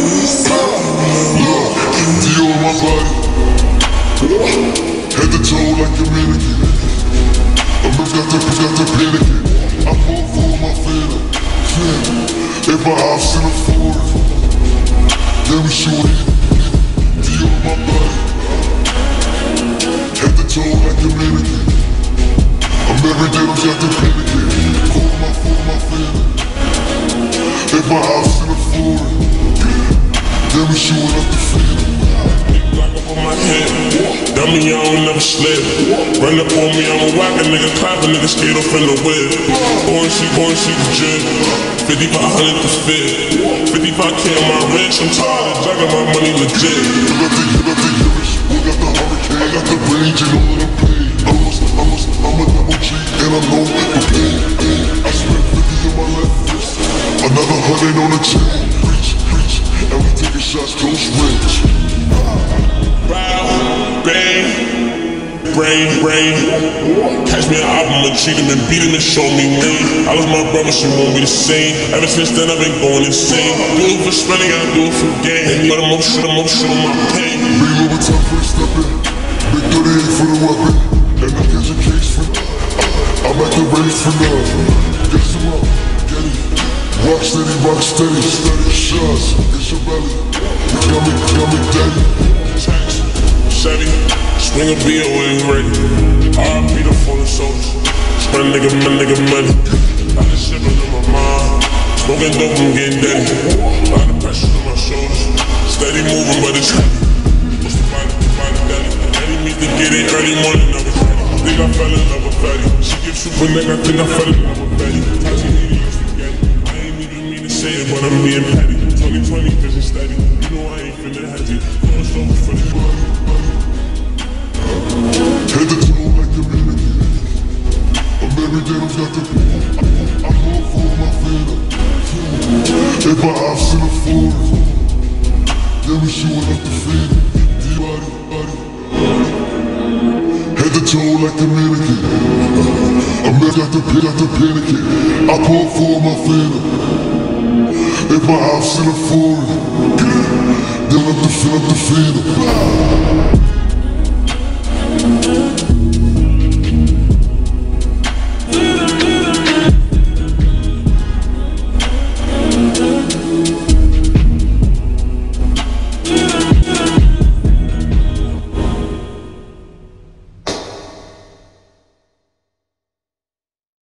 Dior on my body, head to toe like a mannequin. I'm got the panicking. I fall for my fader. If I house in a forest, then we shoot it. Dior on my body, head to toe like a mannequin. I'm every day, I'm got the panicking. Call my fader. If I house in a forest, then we shoot up the fader. Block up on my head, dummy, I don't never slip. Run up on me, I'm a whack a nigga, clap a nigga, skate off in the whip. Born she the gym, 5500 to fit. 55K on my wrist, I'm tired of jacking my money legit. You got the Irish, we got the hurricane, I got the range and all of the pain. I'm a double G and I'm known for pain. I spent 50 in my left wrist, another 100 on the chain. Preach, and we taking shots close range. Wow, brain. Catch me an album and treat him and beat him and show me rain. I lost my brother, she won't be the same. Ever since then I've been going insane. Do it for spending, I do it for gain. But I'm up shit on my pain. Big overtime for the stepping, big 38 for the weapon. And I catch a case for I'm at the race for love. Guess him up, get it. Rock steady, shots, it's your belly. Got me daddy. Chevy, swing a beer when you ready. R.I.P. the fallen soldiers. Spend my nigga money. Got this shit in my mind. Smoking dope, I'm getting dirty. Lot of pressure on my shoulders. Steady moving, but it's heavy. What's the find a daddy? Eddie meet to get it early morning, I was ready. Think I fell in love with Betty. She gives super nigga, I think I fell in love with Betty. Touching me, used to get it. I ain't even mean to say it, but I'm being petty. 2020 vision steady. You know I ain't feeling heavy. Cross over for the body. Head to toe like a mannequin. I'm every day, I'm got the I fall for my fader. If I house in a forest, then we shooting up the fader. Body. Head to toe like a mannequin. I'm got the panicking. I fall for my fader. If I house in a forest, then fill up the fader.